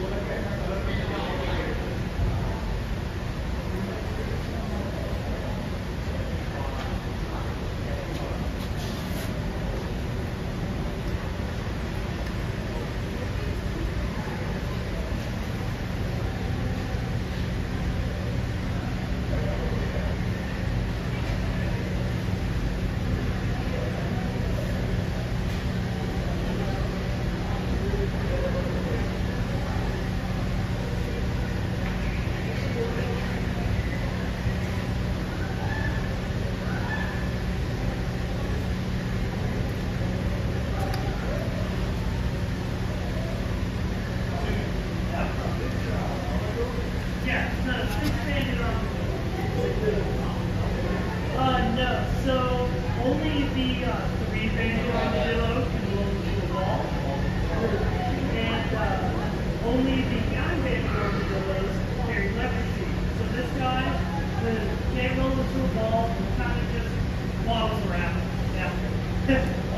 No, so only the three-banded armadillo can roll into a ball, and only the nine-banded armadillos carry leprosy. So this guy can't roll into a ball, kind of just waddles around after.